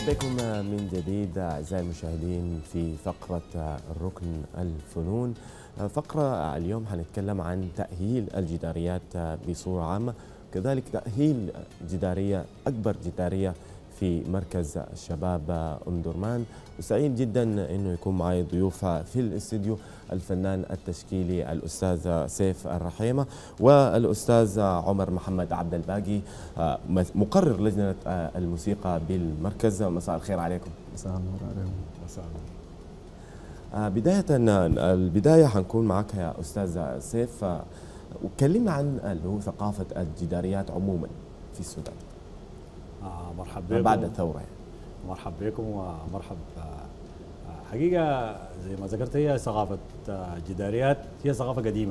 بكم من جديد أعزائي المشاهدين في فقرة الركن الفنون. فقرة اليوم حنتكلم عن تأهيل الجداريات بصورة عامة، كذلك تأهيل جدارية أكبر جدارية في مركز الشباب أم درمان. وسعيد جدا أنه يكون معي ضيوف في الاستديو الفنان التشكيلي الأستاذ سيف الرحيمة والأستاذ عمر محمد عبد الباقي مقرر لجنة الموسيقى بالمركز. مساء الخير عليكم. مساء النور عليكم. مساء النور. البداية حنكون معك يا أستاذ سيف، وكلمنا عن اللي هو ثقافة الجداريات عموما في السودان مرحبا بكم بعد الثورة يعني. مرحبا بكم ومرحب. حقيقة زي ما ذكرت هي ثقافة الجداريات هي ثقافة قديمة،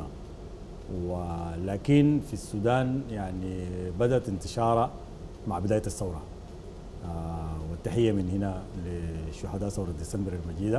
ولكن في السودان يعني بدأت انتشارها مع بداية الثورة. والتحية من هنا لشهداء ثورة ديسمبر المجيدة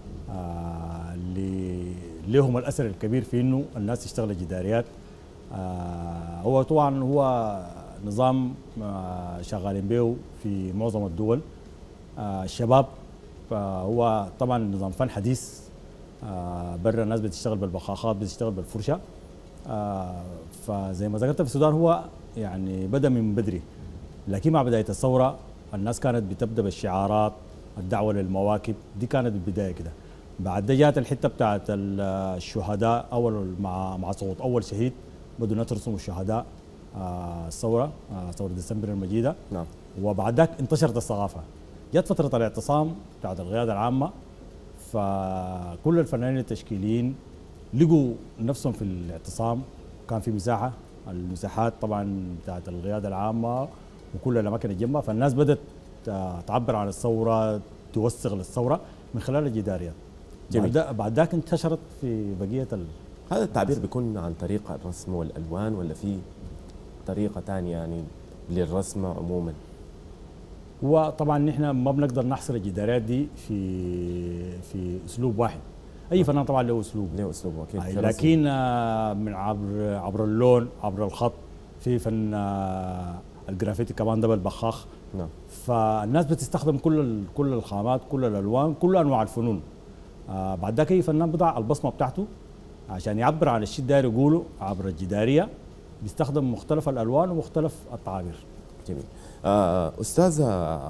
اللي لهم الأثر الكبير في إنه الناس تشتغل جداريات. هو طبعا هو نظام شغالين به في معظم الدول. الشباب هو طبعا نظام فن حديث. برا الناس بتشتغل بالبخاخات، بتشتغل بالفرشة. فزي ما ذكرت في السودان هو يعني بدأ من بدري، لكن مع بداية الثورة الناس كانت بتبدأ بالشعارات، الدعوة للمواكب، دي كانت البداية كده. بعد ده جات الحتة بتاعت الشهداء، أول مع صوت أول شهيد بدوا نترسموا الشهداء الثورة، ثورة ديسمبر المجيدة. نعم. وبعد ذاك انتشرت الثقافة. جت فترة الاعتصام بتاعت القيادة العامة، فكل الفنانين التشكيليين لقوا نفسهم في الاعتصام. كان في مساحة، المساحات طبعا بتاعت القيادة العامة وكل الأماكن الجنبها، فالناس بدأت تعبر عن الثورة، توثق للثورة من خلال الجداريات. بعد ذاك انتشرت في بقية هذا التعبير بيكون عن طريق الرسم والألوان ولا في طريقة ثانية يعني للرسم عموما؟ وطبعا نحن ما بنقدر نحصر الجداريات دي في اسلوب واحد. اي فنان طبعا له اسلوب، اكيد. لكن من عبر اللون، عبر الخط، في فن الجرافيتي كمان ده بالبخاخ. نعم. فالناس بتستخدم كل الخامات، كل الالوان، كل انواع الفنون. بعد ذاك اي فنان بضع البصمه بتاعته عشان يعبر عن الشيء داير يقوله عبر الجداريه، بيستخدم مختلف الالوان ومختلف التعابير. جميل. أستاذ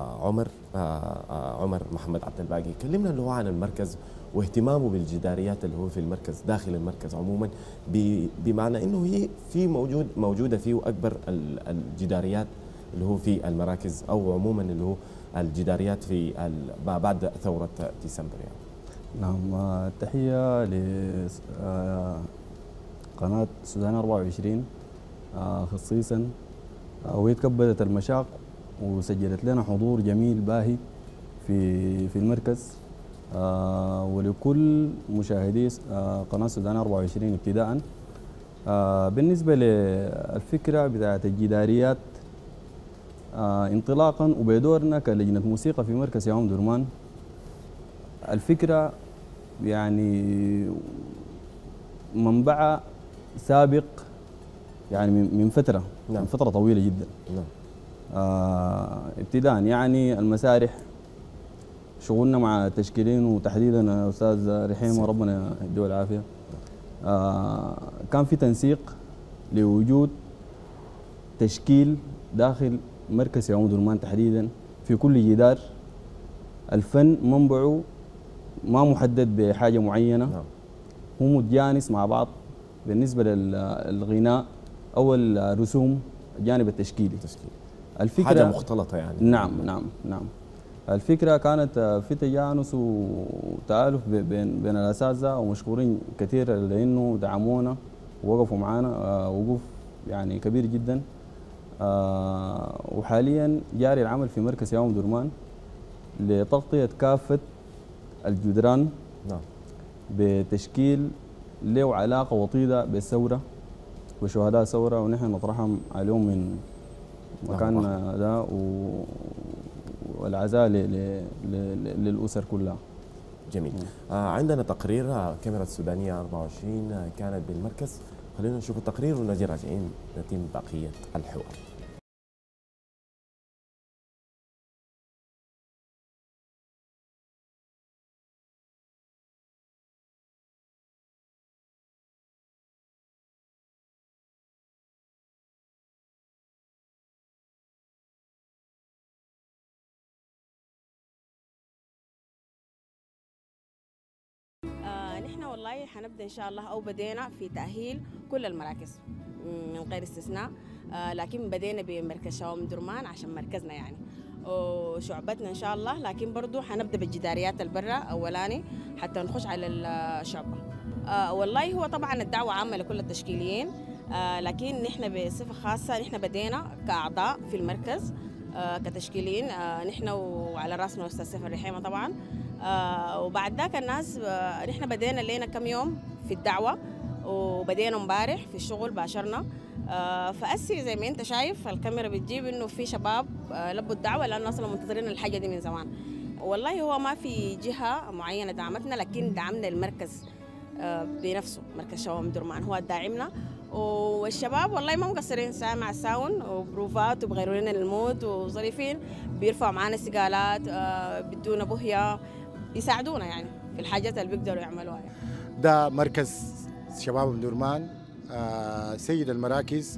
عمر محمد عبد الباقي، كلمنا اللي هو عن المركز واهتمامه بالجداريات اللي هو في المركز، داخل المركز عموما، بمعنى انه هي في موجوده فيه اكبر الجداريات اللي هو في المراكز، او عموما اللي هو الجداريات في ما بعد ثوره ديسمبر يعني. نعم. تحية لقناة السودان 24 خصيصا، وهي تكبدت المشاق وسجلت لنا حضور جميل باهي في المركز. ولكل مشاهدي قناة السودان 24 ابتداء. بالنسبة للفكرة بتاعت الجداريات انطلاقا وبدورنا كلجنة موسيقى في مركز يوم درمان، الفكرة يعني منبعها سابق يعني من فترة. نعم. من فترة طويلة جدا. نعم. ابتداء يعني المسارح، شغلنا مع التشكيلين وتحديدا أستاذ رحيمة ربنا يديه العافية. كان في تنسيق لوجود تشكيل داخل مركز يوم درمان تحديدا في كل جدار. الفن منبعه ما محدد بحاجة معينة. نعم. هو متجانس مع بعض بالنسبة للغناء أو الرسوم، الجانب التشكيلي. الفكرة حاجة مختلطة يعني. نعم. الفكرة كانت في تجانس وتآلف بين الأساتذة، ومشكورين كثير لأنه دعمونا ووقفوا معنا وقوف يعني كبير جدا. وحاليا جاري العمل في مركز يوم درمان لتغطية كافة الجدران. نعم. بتشكيل له علاقة وطيدة بالثورة وشهداء الثورة، ونحن نطرحهم عليهم من مكاننا ده، والعزاء للأسر كلها. جميل. عندنا تقرير كاميرا السودانية 24 كانت بالمركز، خلينا نشوف التقرير ونجي راجعين نتم بقية الحوار. والله حنبدا ان شاء الله او بدينا في تاهيل كل المراكز من غير استثناء. لكن بدينا بمركز شباب ام درمان عشان مركزنا يعني وشعبتنا ان شاء الله، لكن برضو حنبدا بالجداريات البرة اولاني حتى نخش على الشعبه. والله هو طبعا الدعوه عامه لكل التشكيليين، لكن نحن بصفه خاصه نحن بدينا كاعضاء في المركز كتشكيليين، نحن وعلى راسنا استاذ سيف الرحيمه طبعا. وبعد ذاك الناس نحن بدينا لنا كم يوم في الدعوه، وبدينا امبارح في الشغل باشرنا. فأسي زي ما انت شايف الكاميرا بتجيب انه في شباب لبوا الدعوه لانه اصلا منتظرين الحاجه دي من زمان. والله هو ما في جهه معينه دعمتنا، لكن دعمنا المركز بنفسه، مركز شباب ام درمان هو داعمنا. والشباب والله ما مقصرين ساعه مع الساون وبروفات وبغيروا لنا المود وظريفين، بيرفعوا معانا استقالات، بدونا بهيه، بيساعدونا يعني في الحاجات اللي بيقدروا يعملوها يعني. ده مركز شباب ام درمان سيد المراكز.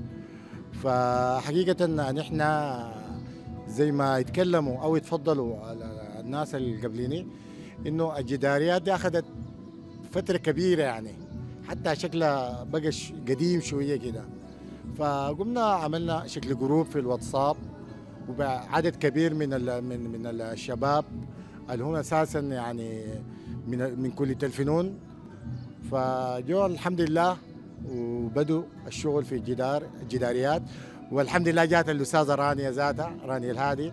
فحقيقة نحن زي ما يتكلموا أو يتفضلوا على الناس اللي قبليني إنه الجداريات دي أخذت فترة كبيرة يعني، حتى شكلها بقى قديم شوية كده. فقمنا عملنا شكل جروب في الواتساب وعدد كبير من الشباب اللي هم أساسا يعني من كلية الفنون. فجو الحمد لله وبدوا الشغل في الجداريات، والحمد لله جات الأستاذة رانيا ذاتها، رانيا الهادي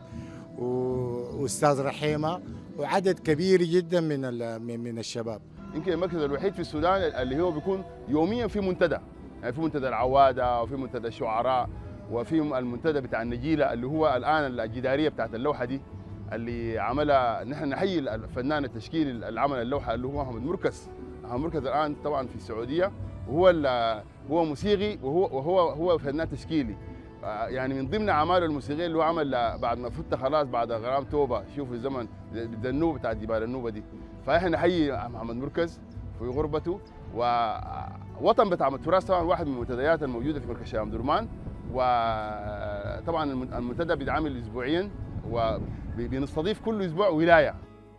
وأستاذ رحيمة وعدد كبير جدا من الشباب. يمكن المركز الوحيد في السودان اللي هو بيكون يوميا في منتدى، يعني في منتدى العوادة وفي منتدى الشعراء وفي المنتدى بتاع النجيلة اللي هو الآن الجدارية بتاعت اللوحة دي اللي عملها. نحن نحيي الفنان التشكيلي اللي عمل اللوحة اللي هو محمد مركز. محمد مركز الآن طبعا في السعودية، وهو موسيقي وهو فنان تشكيلي. يعني من ضمن اعماله الموسيقيه اللي هو عمل بعد ما فت خلاص بعد غرام توبه، شوف الزمن الذنوب بتاع جبال النوبه دي. فاحنا نحيي محمد مركز في غربته، ووطن بتاع التراث طبعا واحد من المنتديات الموجوده في مركز شباب ام درمان. وطبعا المنتدى بيتعمل اسبوعيا وبنستضيف كل اسبوع ولايه.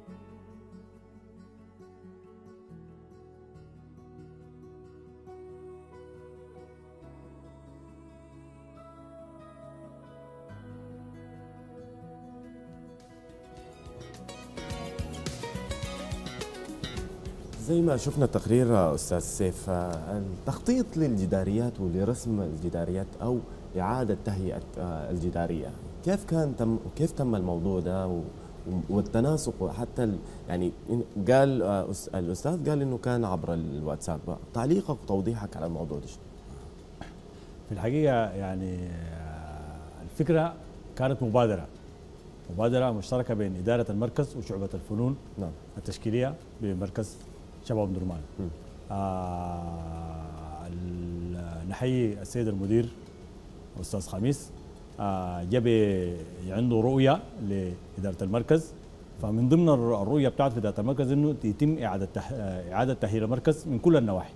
زي ما شفنا التقرير أستاذ سيف، التخطيط للجداريات ولرسم الجداريات أو إعادة تهيئة الجدارية كيف تم الموضوع ده والتناسق حتى يعني قال الأستاذ قال إنه كان عبر الواتساب. تعليقك وتوضيحك على الموضوع ده؟ في الحقيقة يعني الفكرة كانت مبادرة مشتركة بين إدارة المركز وشعبة الفنون التشكيلية بمركز شباب ام درمان. نحيي السيد المدير أستاذ خميس، جاب عنده رؤية لإدارة المركز. فمن ضمن الرؤية بتاعت إدارة المركز إنه يتم إعادة تأهيل المركز من كل النواحي.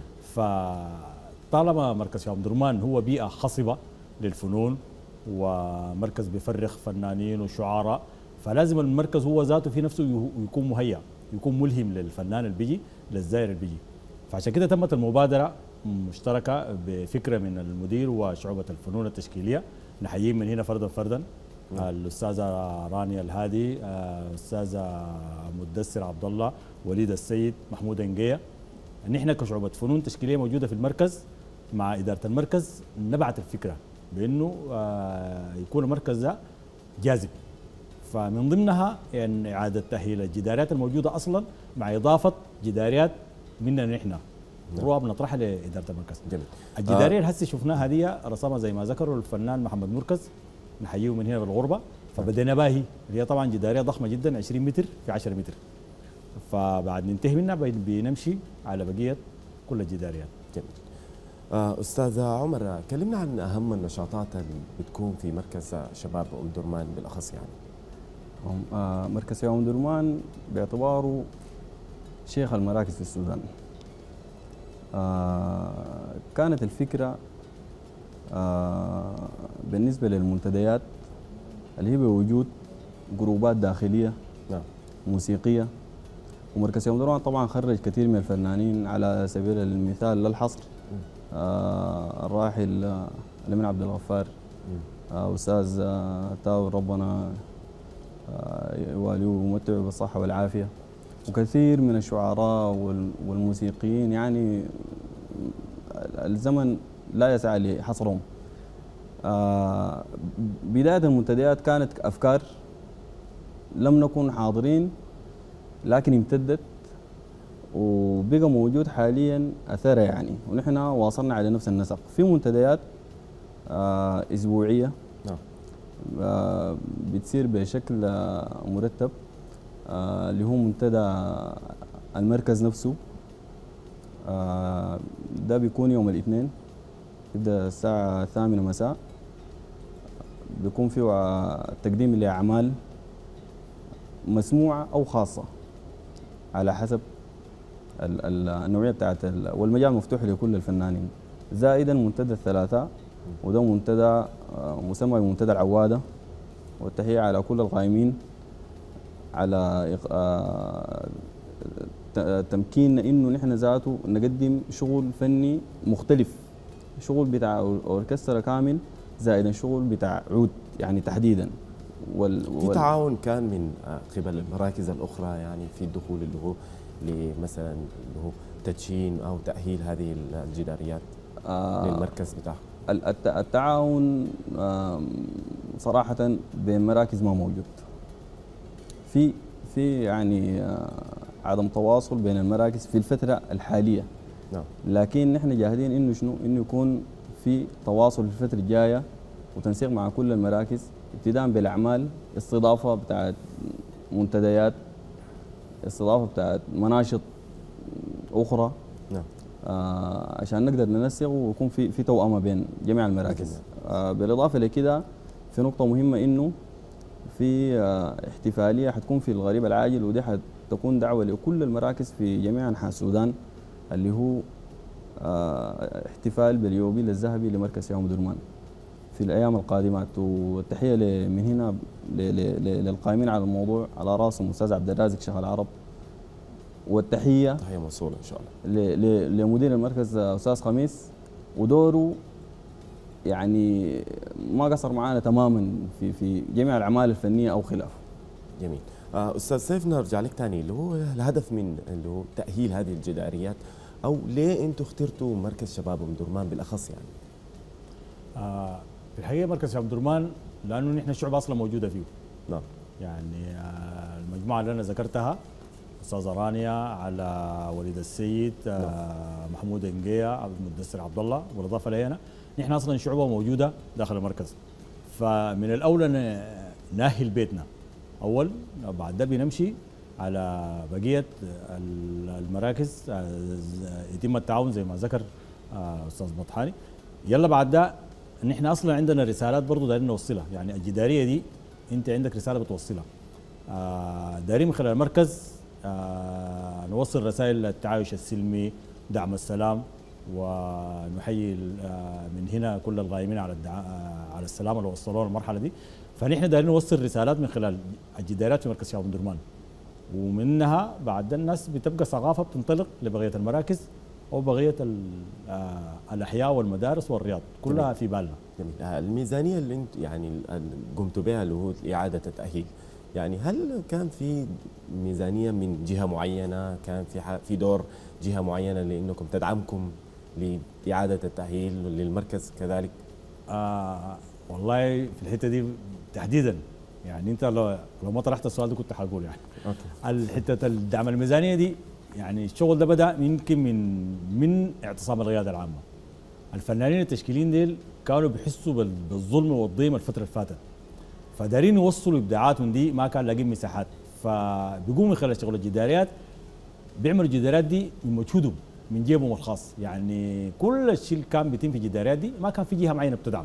فطالما مركز شباب ام درمان هو بيئة خصبة للفنون ومركز بيفرغ فنانين وشعراء، فلازم المركز هو ذاته في نفسه يكون مهيأ، يكون ملهم للفنان اللي بيجي، للزائر اللي بيجي. فعشان كده تمت المبادرة مشتركة بفكرة من المدير وشعبة الفنون التشكيلية. نحييهم من هنا فردا الأستاذة رانيا الهادي، الأستاذة مدثر عبد الله، وليد السيد، محمود انجية. نحن كشعبة فنون تشكيلية موجودة في المركز مع إدارة المركز نبعت الفكرة بأنه يكون المركز ده جاذب. فمن ضمنها يعني إعادة تأهيل الجداريات الموجودة أصلا مع إضافة جداريات مننا نحن نروح بنطرحها لإدارة المركز. جميل. الجدارية اللي هسه شفناها هذه رسمها زي ما ذكروا الفنان محمد مركز، نحييه من هنا بالغربة. فبدينا باهي اللي هي طبعا جدارية ضخمة جدا 20 متر في 10 متر. فبعد ننتهي منها بنمشي على بقية كل الجداريات. جميل. أستاذ عمر، كلمنا عن أهم النشاطات اللي بتكون في مركز شباب أم درمان بالأخص. يعني مركز شباب أم درمان باعتباره شيخ المراكز في السودان. كانت الفكرة بالنسبة للمنتديات اللي هي بوجود جروبات داخلية موسيقية ومركز يوم درمان طبعا خرج كثير من الفنانين، على سبيل المثال للحصر الراحل الأمين عبد الغفار، أستاذ تاور ربنا يواليه ويمتعه بالصحة والعافية، وكثير من الشعراء والموسيقيين، يعني الزمن لا يسعى لحصرهم. بداية المنتديات كانت أفكار لم نكن حاضرين، لكن امتدت وبقى موجود حاليا أثرها يعني، ونحن واصلنا على نفس النسق. في منتديات أسبوعية بتصير بشكل مرتب، اللي هو منتدى المركز نفسه، ده بيكون يوم الاثنين، يبدأ الساعة 8 مساء، بيكون فيه تقديم لأعمال مسموعة أو خاصة على حسب النوعية بتاعت والمجال مفتوح لكل الفنانين. زائدا منتدى الثلاثاء، وده منتدى مسمى بمنتدى العوادة، والتحية على كل القائمين على تمكيننا انه نحن ذاته نقدم شغل فني مختلف، شغل بتاع اوركسترا كامل زائد شغل بتاع عود يعني تحديدا. في تعاون كان من قبل المراكز الاخرى يعني في الدخول اللي هو مثلا اللي هو تدشين او تاهيل هذه الجداريات للمركز بتاعه. التعاون صراحة بين مراكز ما موجود. في يعني عدم تواصل بين المراكز في الفترة الحالية. نعم. لكن نحن جاهدين انه شنو؟ انه يكون في تواصل في الفترة الجاية وتنسيق مع كل المراكز، ابتداء بالاعمال، استضافة بتاعت منتديات، استضافة بتاعت مناشط أخرى. نعم. عشان نقدر ننسق ويكون في توأمة بين جميع المراكز. بالإضافة لكده في نقطة مهمة إنه في احتفالية حتكون في الغريب العاجل، ودي حتكون دعوة لكل المراكز في جميع أنحاء السودان، اللي هو احتفال باليوبيل الذهبي لمركز يوم درمان في الأيام القادمات. والتحية من هنا للقائمين على الموضوع، على راسهم أستاذ عبد الرازق شيخ العرب، والتحية تحية موصولة إن شاء الله لمدير المركز أستاذ خميس، ودوره يعني ما قصر معنا تماما في جميع الأعمال الفنية أو خلافه. جميل. أستاذ سيف نرجع لك ثاني، اللي هو الهدف من اللي هو تأهيل هذه الجداريات، أو ليه أنتم اخترتوا مركز شباب أم درمان بالأخص يعني؟ في الحقيقة مركز شباب درمان لأنه نحن الشعب أصلا موجودة فيه. نعم. يعني المجموعة اللي أنا ذكرتها، أستاذ رانيا، على وليد السيد، محمود انقيا، عبد المدثر عبد الله، بالإضافة لنا نحن أصلا شعوبة موجودة داخل المركز، فمن الأولى نأهل بيتنا أول، بعد ده بنمشي على بقية المراكز، يتم التعاون زي ما ذكر أستاذ بطحاني. يلا بعد ده نحن أصلا عندنا رسالات برضو دايرين نوصلها، يعني الجدارية دي أنت عندك رسالة بتوصلها، دايرين من خلال المركز نوصل رسائل التعايش السلمي، دعم السلام، ونحيي من هنا كل القائمين على السلام اللي وصلونا المرحله دي. فنحن دايرين نوصل رسالات من خلال الجداريات في مركز شباب درمان، ومنها بعد الناس بتبقى ثقافه بتنطلق لبقيه المراكز او بقيه الاحياء والمدارس والرياض كلها في بالنا. جميل. الميزانيه اللي انت يعني قمتوا بها اللي هو اعاده التاهيل، يعني هل كان في ميزانيه من جهه معينه، كان في دور جهه معينه لانكم تدعمكم لاعاده التاهيل للمركز كذلك؟ والله في الحته دي تحديدا، يعني انت لو ما طرحت السؤال ده كنت حقول يعني. الحته الدعم الميزانيه دي، يعني الشغل ده بدا يمكن من اعتصام القياده العامه. الفنانين التشكيليين ديل كانوا بيحسوا بالظلم والضيم الفتره اللي فاتت، فدارين يوصلوا ابداعاتهم دي، ما كان لاقين مساحات، فبيقوموا من خلال شغل الجداريات، بيعملوا الجداريات دي من مجهودهم من جيبهم الخاص. يعني كل الشيء اللي كان بيتم في الجداريات دي ما كان في جهه معينه بتدعم.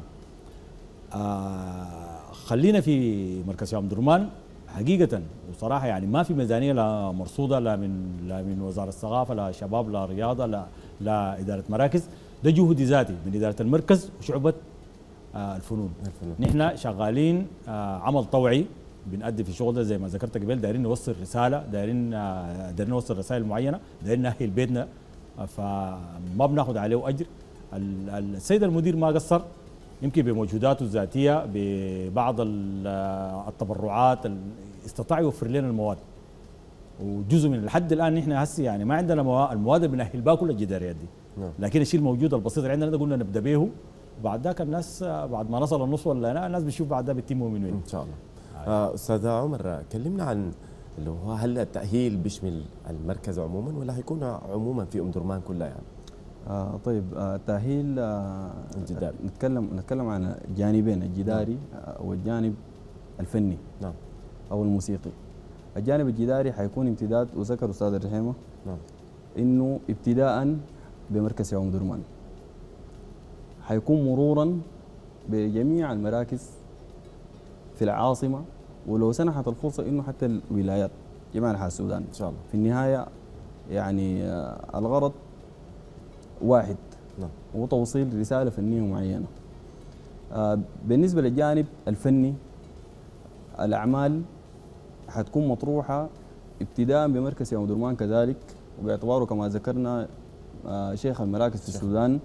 خلينا في مركز شباب درمان حقيقه وصراحه، يعني ما في ميزانيه لا مرصوده لا من وزاره الثقافه لا شباب لا رياضه لا اداره مراكز، ده جهد ذاتي من اداره المركز وشعبه الفنون. نحن شغالين عمل طوعي بنأدي في الشغل ده زي ما ذكرت قبل، دايرين نوصل رساله، دايرين نوصل رسائل معينه، دايرين نأهل بيتنا، فما بناخذ عليه اجر. السيد المدير ما قصر، يمكن بمجهوداته الذاتيه ببعض التبرعات استطاع يوفر لنا المواد، وجزء من لحد الان نحن هسه يعني ما عندنا المواد اللي بنأهل بها كل الجداريات دي، لكن الشيء الموجود البسيط اللي عندنا ده قلنا نبدا به، وبعد ذاك الناس بعد ما نصل النص ولا الناس بتشوف بعد ده بيتموا من وين ان شاء الله. استاذ عمر، كلمنا عن اللي هو هل التأهيل بيشمل المركز عموما ولا هيكون عموما في ام درمان كلها يعني؟ طيب التأهيل الجداري، نتكلم عن جانبين، الجداري والجانب الفني نعم او الموسيقي. الجانب الجداري حيكون امتداد، وذكر استاذ الرحيمه نعم انه ابتداء بمركز يا ام درمان، حيكون مرورا بجميع المراكز في العاصمه، ولو سنحت الفرصه انه حتى الولايات جميع انحاء السودان ان شاء الله. في النهايه يعني الغرض واحد، نعم، وتوصيل رساله فنيه معينه. بالنسبه للجانب الفني، الاعمال حتكون مطروحه ابتداء بمركز يا ام درمان كذلك، وباعتباره كما ذكرنا شيخ المراكز في السودان.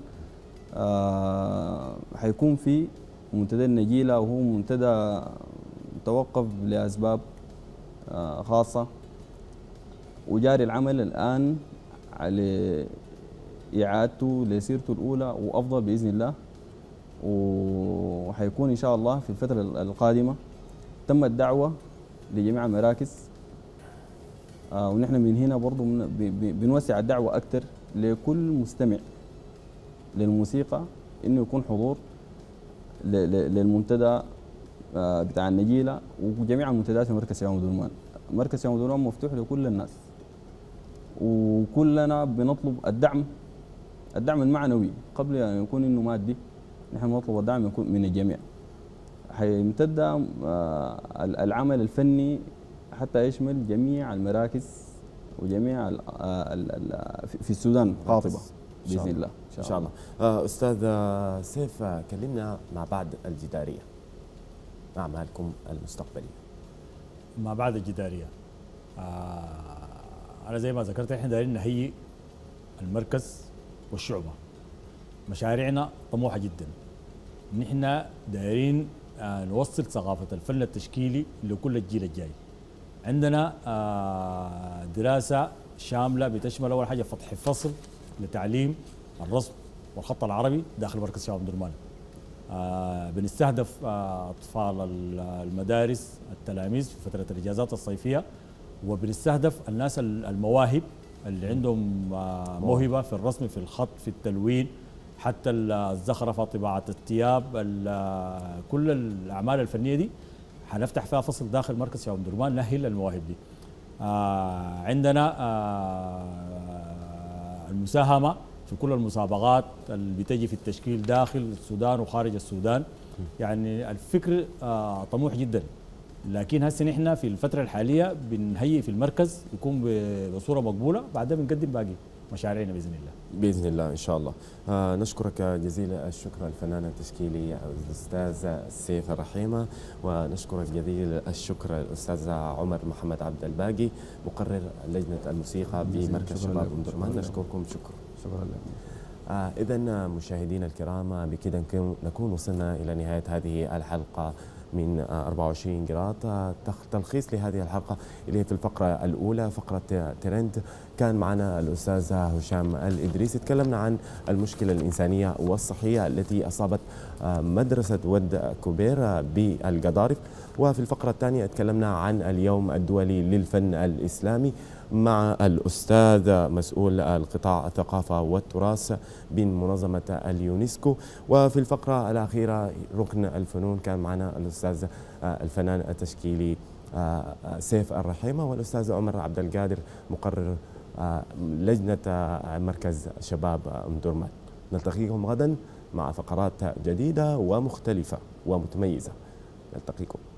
حيكون في منتدى النجيله، وهو منتدى توقف لاسباب خاصه، وجاري العمل الان على اعادته لسيرته الاولى وافضل باذن الله، وحيكون ان شاء الله في الفتره القادمه. تم الدعوه لجميع المراكز، ونحن من هنا برضو بنوسع الدعوه اكثر لكل مستمع للموسيقى انه يكون حضور للمنتدى بتاع النجيله وجميع المنتديات في مركز يا ام درمان. مركز يا ام درمان مفتوح لكل الناس، وكلنا بنطلب الدعم المعنوي قبل ان يكون انه مادي. نحن نطلب الدعم يكون من الجميع. حيمتد العمل الفني حتى يشمل جميع المراكز وجميع في السودان قاطبه باذن الله ان شاء الله. استاذ سيف، كلمنا ما بعد الجداريه، اعمالكم المستقبليه. ما بعد الجداريه، انا زي ما ذكرت احنا دايرين نهيئ المركز والشعبه. مشاريعنا طموحه جدا، نحن دايرين نوصل ثقافه الفن التشكيلي لكل الجيل الجاي. عندنا دراسه شامله بتشمل اول حاجه فتح فصل لتعليم الرسم والخط العربي داخل مركز شباب درمان. بنستهدف اطفال المدارس التلاميذ في فتره الاجازات الصيفيه، وبنستهدف الناس المواهب اللي عندهم موهبه في الرسم، في الخط، في التلوين، حتى الزخرفه، طباعه الثياب، كل الاعمال الفنيه دي حنفتح فيها فصل داخل مركز شباب درمان نأهل المواهب دي. عندنا المساهمه في كل المسابقات اللي بتجي في التشكيل داخل السودان وخارج السودان. يعني الفكر طموح جدا، لكن هسه نحن في الفتره الحاليه بنهيئ في المركز يكون بصوره مقبوله، بعدها بنقدم باقي مشاريعنا باذن الله. باذن الله ان شاء الله. نشكرك جزيل الشكر الفنان التشكيلي الاستاذ سيف الرحيمه، ونشكرك جزيل الشكر الاستاذ عمر محمد عبد الباقي مقرر لجنه الموسيقى بمركز شباب ام درمان. نشكركم شكرا لكم. اذا مشاهدينا الكرام، بكذا نكون وصلنا الى نهايه هذه الحلقه من 24 قراط. تلخيص لهذه الحلقة اللي هي في الفقرة الأولى فقرة ترند، كان معنا الأستاذ هشام الإدريسي، تكلمنا عن المشكلة الإنسانية والصحية التي أصابت مدرسة ود كوبير بالقضارف. وفي الفقرة الثانية تكلمنا عن اليوم الدولي للفن الإسلامي مع الأستاذ مسؤول القطاع الثقافة والتراث بمنظمة اليونسكو. وفي الفقرة الأخيرة ركن الفنون، كان معنا الأستاذ الفنان التشكيلي سيف الرحيمة والأستاذ عمر عبد القادر مقرر لجنة مركز شباب أم درمان. نلتقيكم غدا مع فقرات جديدة ومختلفة ومتميزة. نلتقيكم.